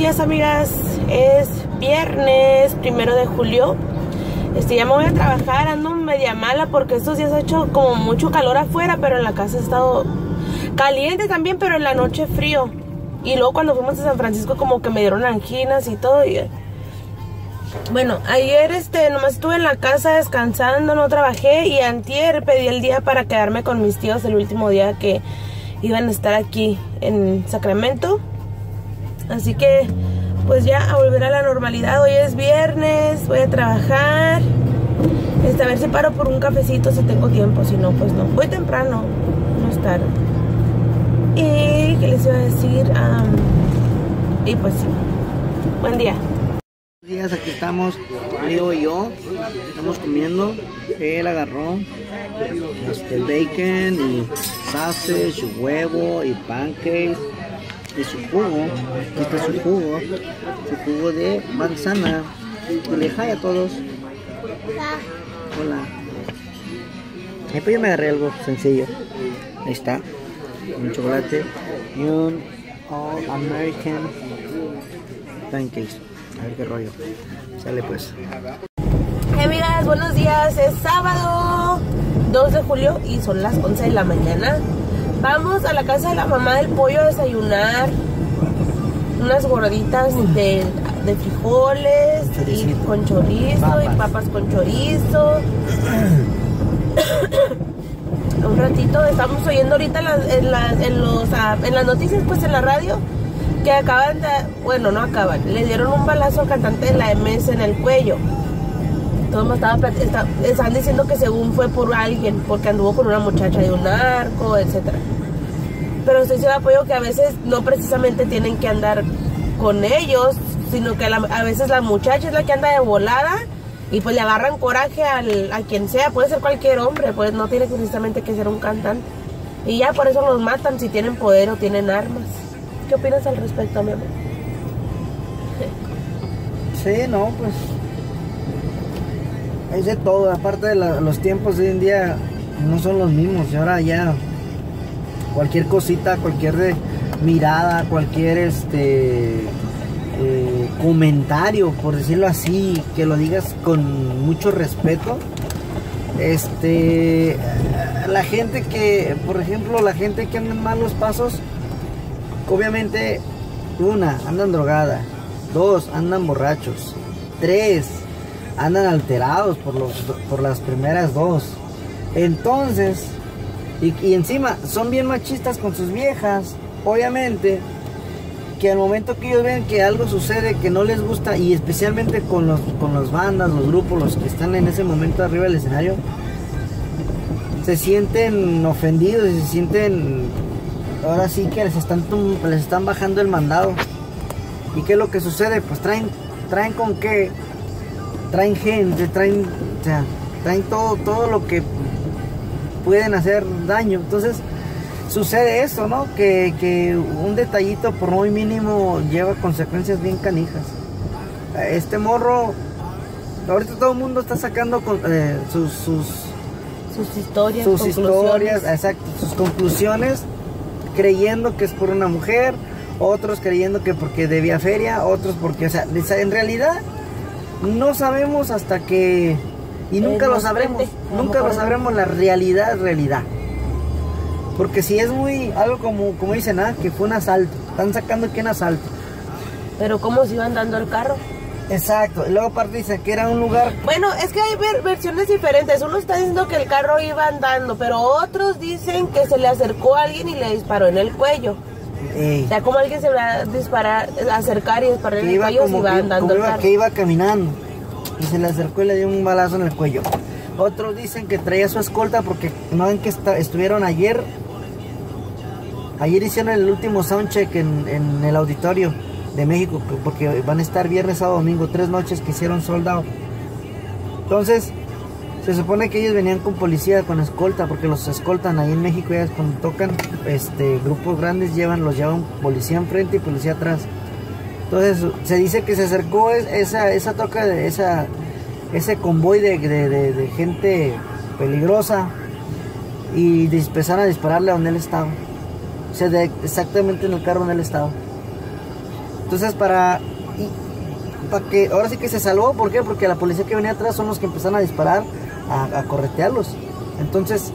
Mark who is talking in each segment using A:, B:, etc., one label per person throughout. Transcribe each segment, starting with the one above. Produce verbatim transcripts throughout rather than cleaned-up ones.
A: días, amigas. Es viernes primero de julio. Este, ya me voy a trabajar. Ando media mala porque estos días ha hecho como mucho calor afuera, pero en la casa ha estado caliente también, pero en la noche frío. Y luego cuando fuimos a San Francisco como que me dieron anginas y todo. Y bueno, ayer este nomás estuve en la casa descansando, no trabajé. Y antier pedí el día para quedarme con mis tíos el último día que iban a estar aquí en Sacramento. Así que pues ya a volver a la normalidad. Hoy es viernes, voy a trabajar. Este, a ver si paro por un cafecito si tengo tiempo, si no pues no. Voy temprano, no es tarde. Y ¿qué les iba a decir? Um, y pues sí, buen día.
B: Buenos días, aquí estamos, Leo y yo, estamos comiendo. Él agarró este bacon y sausage, huevo y pancakes y su jugo. Aquí está su jugo, su jugo de manzana. Dile hi a todos. Hola. Hola. Ahí pues yo me agarré algo sencillo. Ahí está, un chocolate y un All American pancakes. A ver qué rollo. Sale pues.
A: Hey amigas, buenos días. Es sábado dos de julio y son las once de la mañana. Vamos a la casa de la mamá del pollo a desayunar unas gorditas de, de frijoles y con chorizo papas. Y papas con chorizo. Un ratito estamos oyendo ahorita en las, en las, en los, en las noticias, pues en la radio, que acaban de, bueno, no acaban, le dieron un balazo al cantante de la M S en el cuello. Todos estaba, está, están diciendo que según fue por alguien, porque anduvo con una muchacha de un narco, etcétera. Pero estoy diciendo apoyo que a veces no precisamente tienen que andar con ellos, sino que la, a veces la muchacha es la que anda de volada y pues le agarran coraje al, a quien sea, puede ser cualquier hombre, pues no tiene precisamente que ser un cantante. Y ya por eso los matan si tienen poder o tienen armas. ¿Qué opinas al respecto, mi amor?
B: Sí, no, pues es de todo. Aparte de la, los tiempos de hoy en día no son los mismos. Y ahora ya cualquier cosita, cualquier de, mirada, cualquier este eh, comentario, por decirlo así, que lo digas con mucho respeto. Este, la gente que, por ejemplo, la gente que anda en malos pasos, obviamente, una, andan drogada. Dos, andan borrachos. Tres, andan alterados por, los, por las primeras dos. Entonces, y, y encima son bien machistas con sus viejas. Obviamente, que al momento que ellos ven que algo sucede que no les gusta, y especialmente con los con las bandas, los grupos, los que están en ese momento arriba del escenario, se sienten ofendidos y se sienten... Ahora sí que les están, les están bajando el mandado. ¿Y qué es lo que sucede? Pues traen, traen con qué, traen gente, traen, o sea, traen todo, todo lo que pueden hacer daño. Entonces sucede eso, ¿no? Que, que un detallito por muy mínimo lleva consecuencias bien canijas. Este morro, ahorita todo el mundo está sacando eh, sus, sus,
A: sus historias,
B: sus historias, exacto, sus conclusiones, creyendo que es por una mujer, otros creyendo que porque debía feria, otros porque, o sea, en realidad no sabemos hasta que, y nunca lo sabremos, nunca lo sabremos la realidad, realidad. Porque si es muy, algo como, como dicen, ah, que fue un asalto, están sacando que un asalto.
A: Pero ¿cómo se iban dando el carro?
B: Exacto, y luego aparte dicen que era un lugar...
A: Bueno, es que hay ver versiones diferentes. Uno está diciendo que el carro iba andando, pero otros dicen que se le acercó a alguien y le disparó en el cuello. Ey. O sea, como alguien se va a disparar, acercar y disparar en el cuello si iba andando el
B: iba,
A: carro.
B: Que iba caminando y se le acercó y le dio un balazo en el cuello. Otros dicen que traía su escolta porque no ven que está, estuvieron ayer... Ayer hicieron el último soundcheck en, en el auditorio de México, porque van a estar viernes, sábado, domingo, tres noches que hicieron sold out. Entonces, se supone que ellos venían con policía, con escolta, porque los escoltan ahí en México. Ya cuando tocan este, grupos grandes, llevan, los llevan policía enfrente y policía atrás. Entonces, se dice que se acercó esa, esa toca, de esa, ese convoy de, de, de, de gente peligrosa y empezaron a dispararle a donde él estaba. O sea, de, exactamente en el carro donde él estaba. Entonces para, y, para que, ahora sí que se salvó, ¿por qué? Porque la policía que venía atrás son los que empezaron a disparar, a, a corretearlos. Entonces,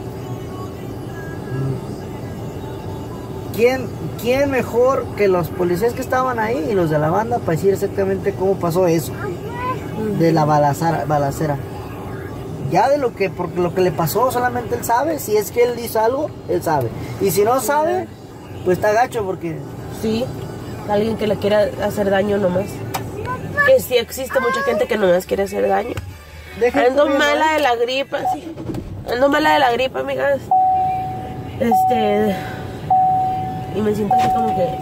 B: ¿quién, ¿quién mejor que los policías que estaban ahí y los de la banda para decir exactamente cómo pasó eso? De la balacera, balacera. Ya de lo que, porque lo que le pasó solamente él sabe. Si es que él dice algo, él sabe. Y si no sabe, pues está gacho porque...
A: Sí, alguien que le quiera hacer daño nomás. Que sí existe mucha gente que nomás quiere hacer daño. Ando mala de la gripa, sí. Ando mala de la gripa, amigas. Este... Y me siento así como que...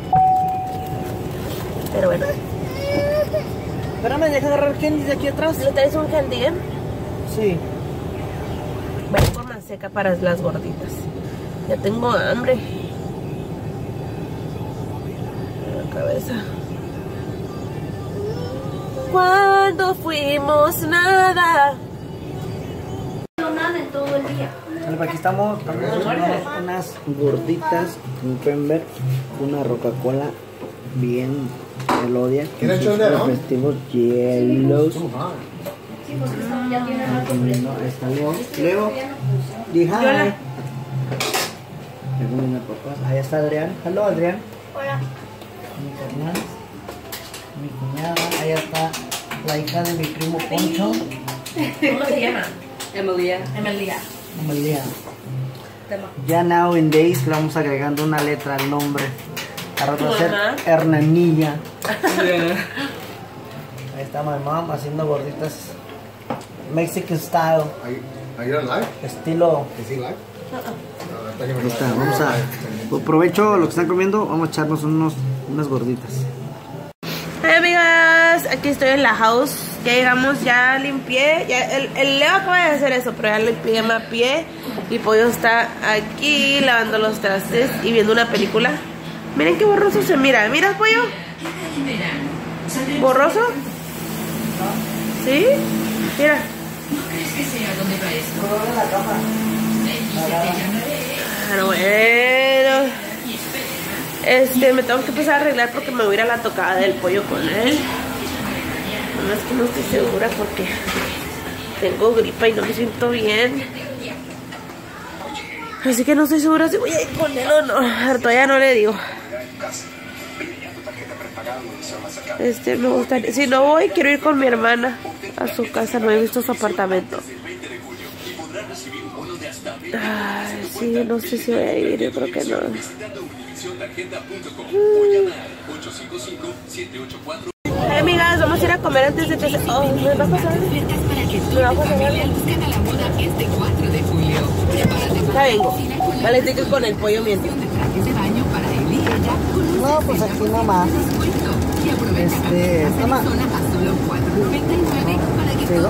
A: Pero bueno.
B: Espérame, deja agarrar candy de aquí atrás.
A: ¿Le traes un candy, eh?
B: Sí.
A: Bueno, forma seca para las gorditas. Ya tengo hambre. La cabeza. Cuando fuimos nada.
C: No nada en todo el día.
B: Vale, aquí estamos, estamos haciendo unas gorditas, como pueden ver, una Coca-Cola bien melodia, con sus respectivos hielos.
C: Sí, porque estamos- ya tiene rato
B: Comiendo, ahí está Leo. Leo, di hi.
A: Hola.
B: Estoy comiendo papas. Ahí está Adrián. Hello, Adrián.
C: Hola.
B: Mi carnal, mi cuñada. Ahí está la hija de mi primo Poncho.
A: ¿Cómo se llama?
C: Emilia.
A: Emilia.
B: Emilia. Ya nowadays le vamos agregando una letra al nombre. A rato va a ser
A: Ajá.
B: Hernanilla. Ahí está mi mom haciendo gorditas Mexican style.
D: Are you, are you on live?
B: Estilo.
D: Is he live?
B: Ahí está, vamos a. Aprovecho lo que están comiendo. Vamos a echarnos unos, unas gorditas.
A: Hey amigas, aquí estoy en la house. Ya llegamos, ya limpié. Ya, el, el Leo acaba de hacer eso, pero ya limpié, me apié. Y Pollo está aquí lavando los trastes y viendo una película. Miren qué borroso se mira. ¿Miras, Pollo? ¿Borroso? ¿Sí? Mira. Claro, bueno. Este, me tengo que empezar a arreglar porque me voy a ir a la tocada del Pollo con él. No es que no estoy segura porque tengo gripa y no me siento bien. Así que no estoy segura si voy a ir con él o no. Todavía no le digo. Este, me gustaría. Si no voy, quiero ir con mi hermana a su casa. No he visto su apartamento. Ay, sí, no sé si voy a ir. Yo creo que no. Hey, amigas, vamos a ir a comer antes de que se... Oh, ¿me va a pasar? ¿Me va a pasar algo? Ya vengo. Vale, tengo que ir con el Pollo mientras.
B: No, pues aquí nomás. Este, nomás. ¿Sí, no?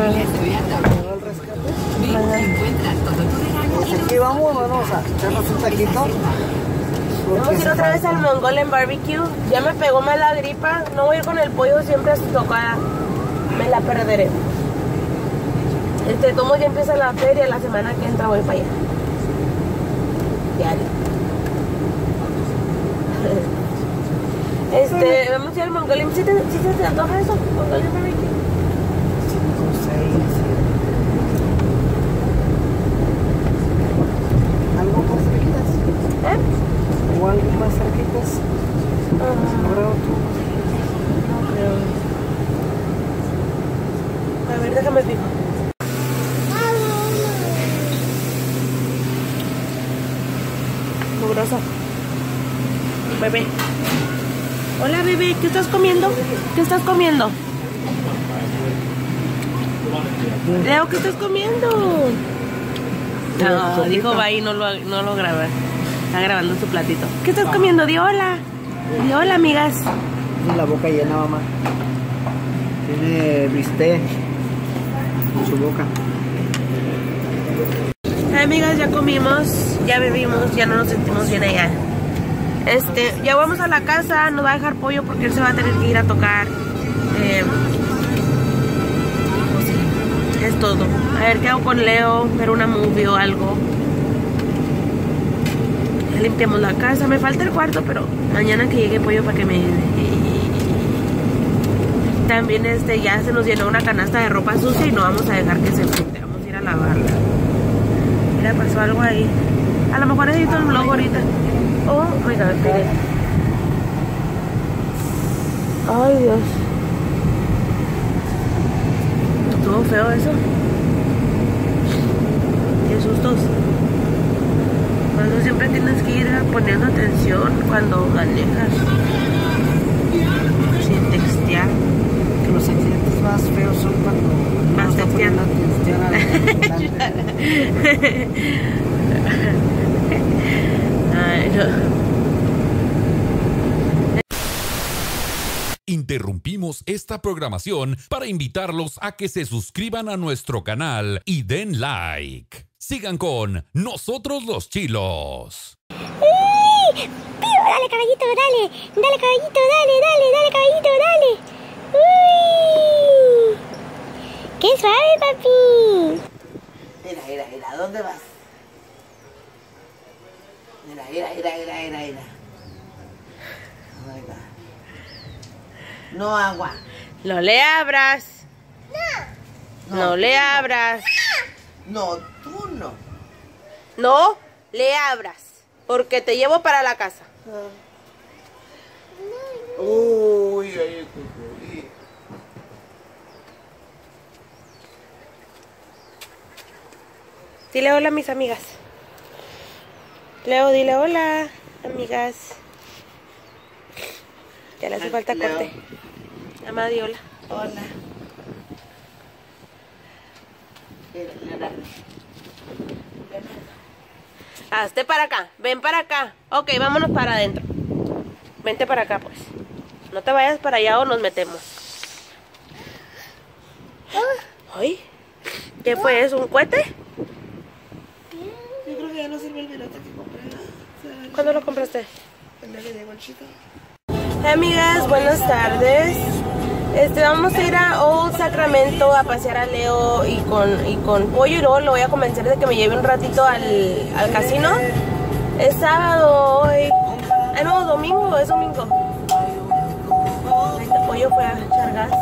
B: Pues aquí vamos, vamos a echarnos un taquito.
A: Vamos a ir otra vez al Mongolian Barbecue. Ya me pegó mal la gripa. No voy a ir con el Pollo siempre a su tocada. Me la perderé. Este, como ya empieza la feria, la semana que entra voy para allá. Diario. Este, vamos a ir al Mongolian. ¿Sí te, sí te antoja eso? Mongolian Barbecue.
B: cinco, seis, siete. ¿Algo más cerquitas?
A: ¿Eh?
B: ¿O algo más cerquitas?
A: Uh,
B: ¿Habrá otro?
A: no creo. A ver, déjame fijo. Mugroso. Bebé. Hola, bebé. ¿Qué estás comiendo? ¿Qué estás comiendo? Leo, ¿qué estás comiendo? No, dijo va y no lo, no lo graba. Está grabando su platito. ¿Qué estás comiendo? Di hola. Di hola, amigas.
B: Tiene la boca llena, mamá. Tiene bistec en su boca.
A: Ay, amigas, ya comimos, ya bebimos, ya no nos sentimos bien allá. Este, ya vamos a la casa, nos va a dejar Pollo porque él se va a tener que ir a tocar. Eh, pues sí, es todo. A ver qué hago con Leo, ver una movie o algo. Ya limpiamos la casa, me falta el cuarto, pero mañana que llegue Pollo para que me también este ya se nos llenó una canasta de ropa sucia y no vamos a dejar que se junte, vamos a ir a lavarla. Mira, pasó algo ahí. A lo mejor edito el vlog ahorita. Oh my god, miren. Ay, Dios. Estuvo feo eso. Qué sustos. Por eso siempre tienes que ir poniendo atención cuando manejas. Sin textear.
B: Que los accidentes más feos son cuando
A: Más
B: no está poniendo
A: texteando.
B: atención al volante.
A: Ay, no.
D: Interrumpimos esta programación para invitarlos a que se suscriban a nuestro canal y den like. Sigan con Nosotros los Chilos.
E: ¡Uy! ¡Pero dale, caballito, dale! ¡Dale, caballito, dale, dale, dale, caballito, dale! ¡Uy! ¡Qué suave, papi!
B: Mira, mira, mira, ¿dónde vas? Mira, mira, mira, mira, mira, mira. Venga. No agua.
A: No le abras.
B: No.
A: No le abras.
B: No, tú no.
A: No le abras. Porque te llevo para la casa.
B: Uy, ay, ay, uy.
A: Dile hola a mis amigas. Leo, dile hola, amigas. Ya le hace falta
B: Leo.
A: corte. Mamá, di hola.
B: Hola. Mira, Leonardo.
A: Hazte para acá. Ven para acá. Ok, vámonos para adentro. Vente para acá, pues. No te vayas para allá o nos metemos. ¿Ay? ¿Qué fue eso? ¿Un cohete?
B: Yo creo que ya no sirve el virote que compré.
A: ¿Cuándo lo compraste?
B: El día que llegó el chico.
A: Hey, amigas, buenas tardes. Este, vamos a ir a Old Sacramento a pasear a Leo y con, y con Pollo, y luego lo voy a convencer de que me lleve un ratito al, al casino. Es sábado hoy. Ah, no, domingo, es domingo. Ahí está, Pollo fue a echar gas.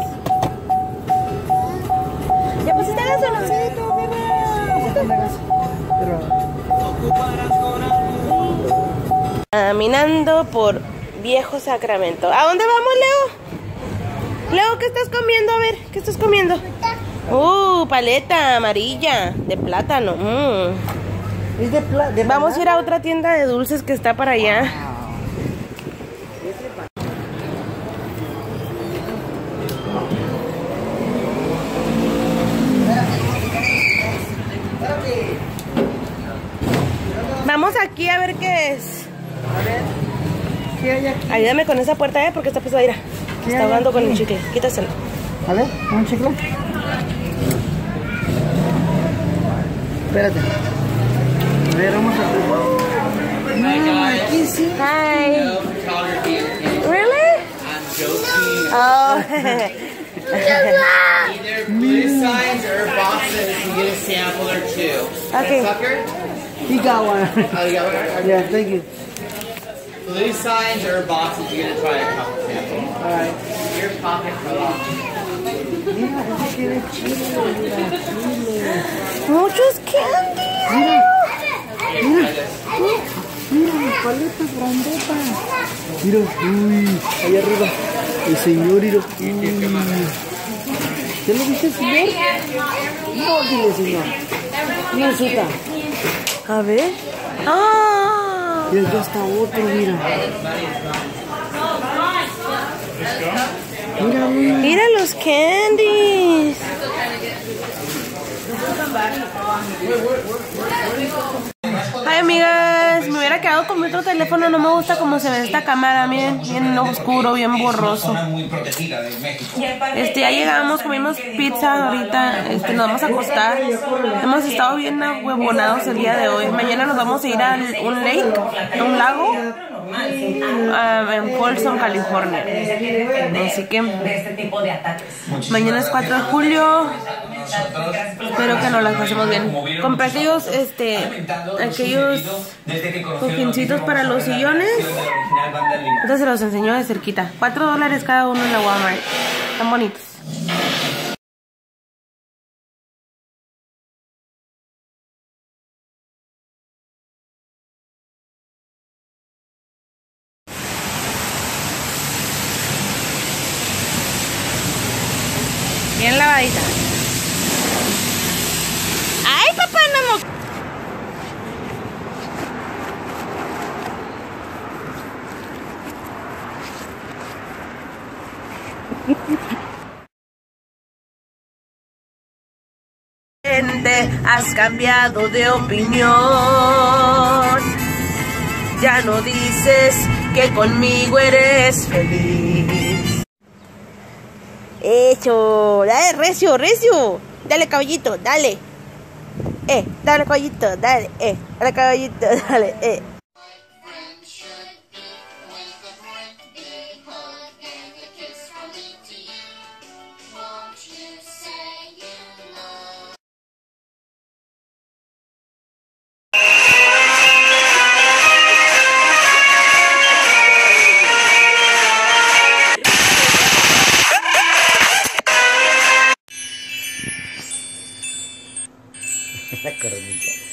A: ¿Ya pusiste gas o no?
B: Pero
A: Caminando por Viejo Sacramento. ¿A dónde vamos, Leo? Leo, ¿qué estás comiendo? A ver, ¿qué estás comiendo? Uh, paleta amarilla de plátano. Mm.
B: es de, pla de
A: Vamos a ir a otra tienda de dulces que está para allá. Vamos aquí a ver qué es.
B: A ver, ¿qué hay aquí?
A: Ayúdame con esa puerta, ¿eh? Porque está pesadera.
B: ¿Qué
A: Está
B: hay
A: ahogando con
B: aquí?
A: el chicle. Quítaselo.
B: A ver, un chicle. Espérate. A ver, vamos a ver. Mm, aquí sí.
A: Hi. Really?
F: I'm joking.
A: Oh.
F: Either blue signs or boxes, you get a sample or two.
A: Okay.
F: Sucker?
B: He got one.
F: Oh, you got one?
B: Yeah, thank you.
F: Blue signs or boxes, you're gonna try a couple samples.
B: Alright.
F: Your pocket fell off.
B: Mira, ese quiere chile, mira, chile.
A: Muchos candies.
B: Mira, mira, mira, mis paletas grandotas. Mira, uy, allá arriba. El señor, mira. Uy. ¿Ya lo viste, señor? No, dile, señor. No, Zeta.
A: A ver. Ah.
B: Y acá está otro, mira. Mira, mira.
A: Mira los candies. Ay, amigas, me hubiera quedado con mi otro teléfono. No me gusta cómo se ve esta cámara. Miren, bien oscuro, bien borroso. Este, ya llegamos, comimos pizza ahorita. Este, nos vamos a acostar. Hemos estado bien ahuevonados el día de hoy. Mañana nos vamos a ir a un lake, a un lago, uh, en Folsom, California. Así que mañana es cuatro de julio. Espero que nos las pasemos bien. Compré aquellos, este, aquellos cojincitos para los sillones. Entonces se los enseño de cerquita. Cuatro dólares cada uno en la Walmart. Están bonitos. Bien lavadita. ¡Ay, papá, no! Has cambiado de opinión. Ya no dices que conmigo eres feliz. Eso, dale, recio, recio. Dale, caballito, dale. Eh, dale, caballito, dale. Eh, dale, caballito, dale. Eh.
B: La coronita.